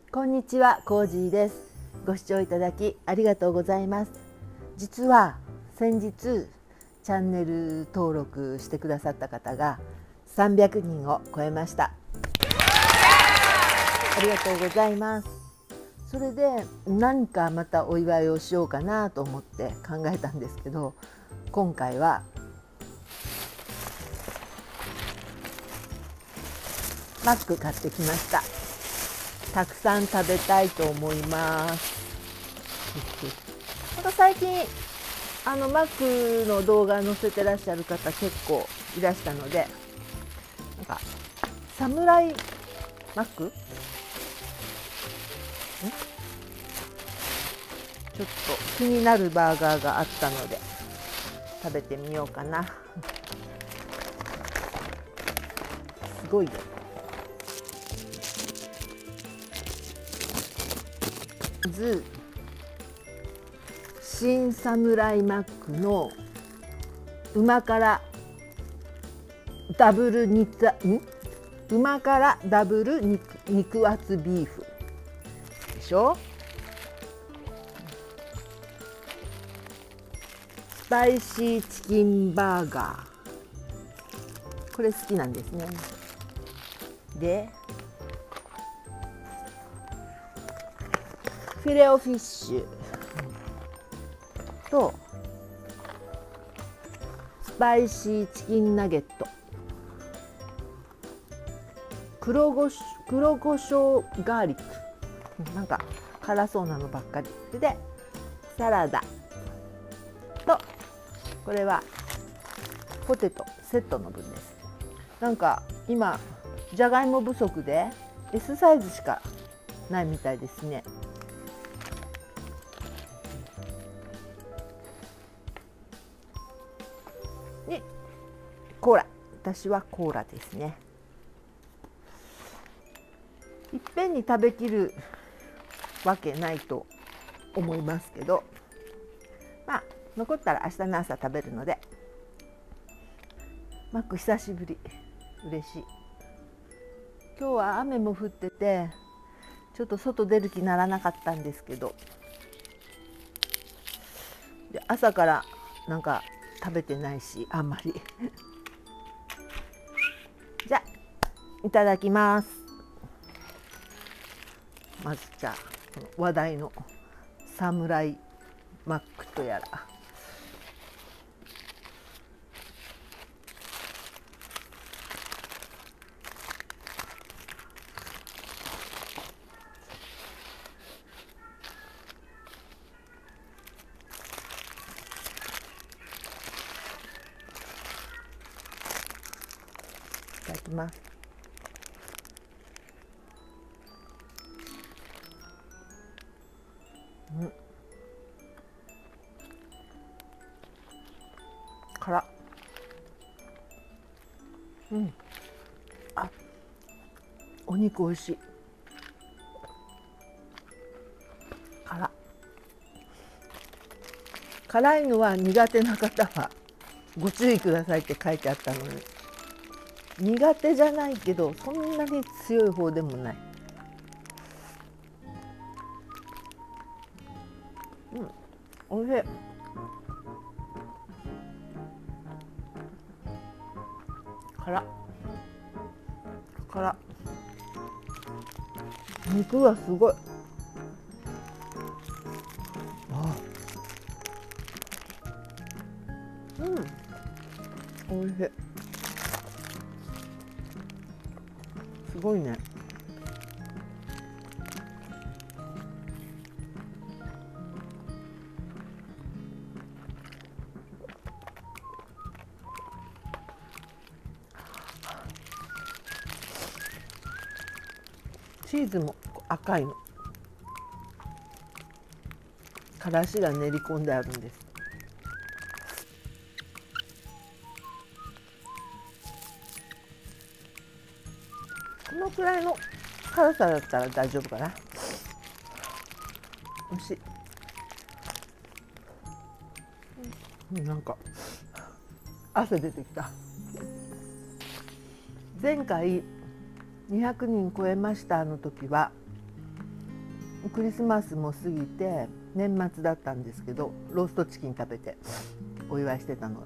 こんにちは、コージーです。ご視聴いただきありがとうございます。実は先日チャンネル登録してくださった方が300人を超えました。ありがとうございます。それで何かまたお祝いをしようかなと思って考えたんですけど、今回はマック買ってきました。たくさん食べたいと思います。なんか最近マックの動画載せてらっしゃる方結構いらしたので、なんかサムライマックちょっと気になるバーガーがあったので食べてみようかな。すごいよ。まず新サムライマックの旨辛ダブル旨辛ダブル肉厚ビーフでしょ。スパイシーチキンバーガー、これ好きなんですね。でフィレオフィッシュとスパイシーチキンナゲット、黒胡椒ガーリック、なんか辛そうなのばっかりで、サラダと、これはポテトセットの分です。なんか今じゃがいも不足で S サイズしかないみたいですね。にコーラ、私はコーラですね。いっぺんに食べきるわけないと思いますけど、まあ残ったら明日の朝食べるので。マック久しぶり、嬉しい。今日は雨も降っててちょっと外出る気にならなかったんですけど、で朝からなんか食べてないしあんまりじゃあいただきます。まずじゃあこの話題のサムライマックとやら、いただきます。辛っ。あ、お肉おいしい。辛いのは苦手な方はご注意くださいって書いてあったのに、苦手じゃないけどそんなに強い方でもない。おいしい。辛っ。肉がすごい。おいしい。すごいね。チーズも赤いの、からしが練り込んであるんです。このくらいの辛さだったら大丈夫かな。美味しい。なんか汗出てきた。前回200人超えましたの時はクリスマスも過ぎて年末だったんですけど、ローストチキン食べてお祝いしてたの。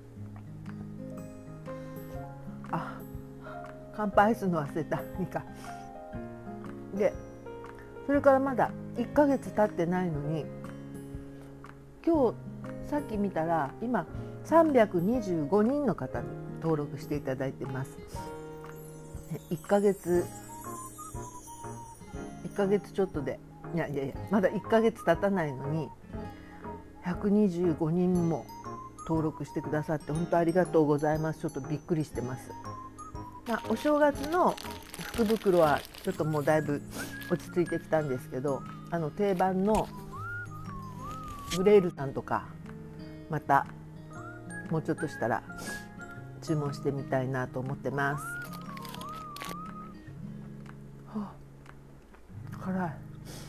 あ、乾杯するの忘れた。いいか。でそれからまだ1ヶ月経ってないのに、今日さっき見たら今325人の方に登録していただいてます。1ヶ月ちょっとで、いやまだ1ヶ月経たないのに125人も登録してくださって本当ありがとうございます。ちょっとびっくりしてます。お正月の福袋はちょっともうだいぶ落ち着いてきたんですけど、定番のブレイルさんとかまたもうちょっとしたら注文してみたいなと思ってます。はあ、辛い。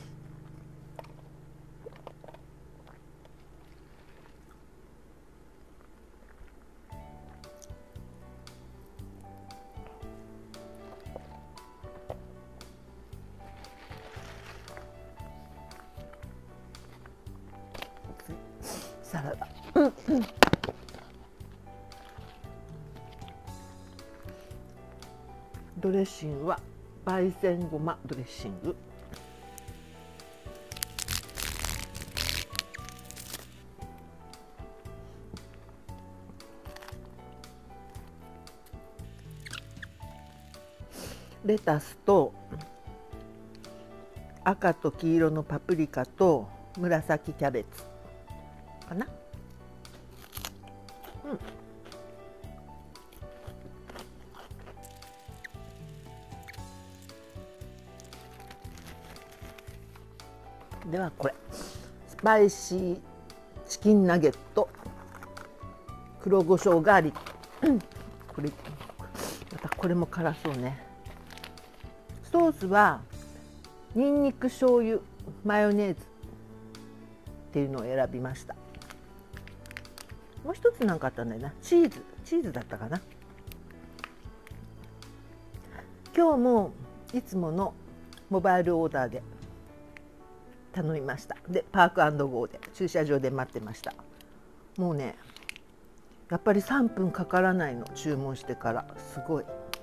サラダドレッシングは焙煎ごまドレッシング。レタスと赤と黄色のパプリカと紫キャベツかな。ではこれスパイシーチキンナゲット黒胡椒ガーリックこれまたこれも辛そうね。ソースはにんにく醤油マヨネーズっていうのを選びました。もう一つなんかあったんだよな。チーズだったかな。今日もいつものモバイルオーダーで頼みました。でパーク&ゴーで駐車場で待ってました。もうねやっぱり3分かからないの、注文してから。すごい。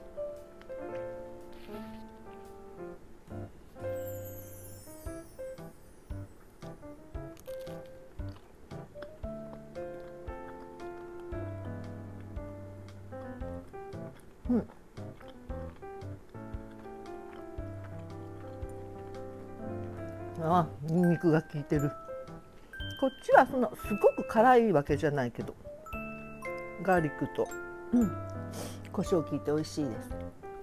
ニンニクが効いてる。こっちはすごく辛いわけじゃないけどガーリックと、胡椒効いて美味しいです。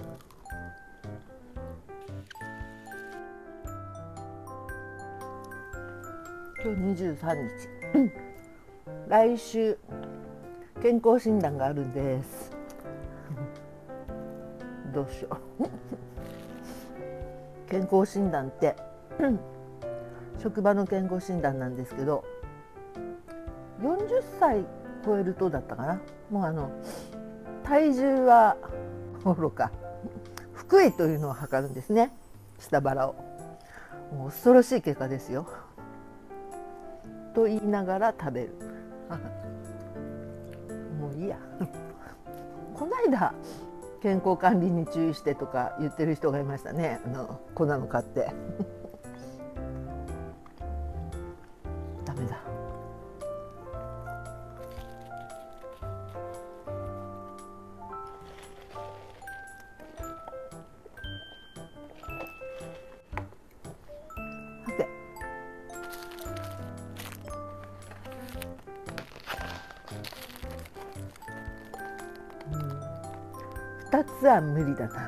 今日23日来週健康診断があるんですどうしよう健康診断って職場の健康診断なんですけど、40歳超えるとだったかな。もう体重はおろか腹囲というのを測るんですね、下腹を。もう恐ろしい結果ですよと言いながら食べるもういいやこの間健康管理に注意してとか言ってる人がいましたね、粉の買ってダメだ。さて2つは無理だな。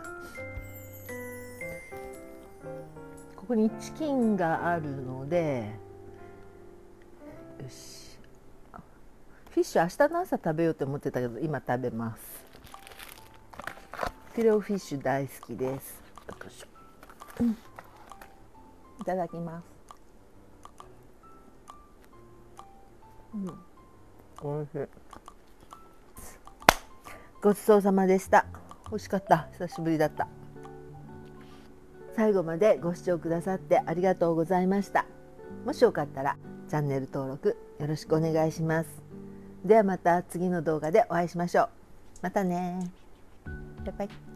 ここにチキンがあるので、よし、フィッシュ明日の朝食べようと思ってたけど今食べます。フィレオフィッシュ大好きです。いただきます。おいしい。ごちそうさまでした。美味しかった。久しぶりだった。 最後までご視聴くださってありがとうございました。もしよかったらチャンネル登録よろしくお願いします。ではまた次の動画でお会いしましょう。またね。バイバイ。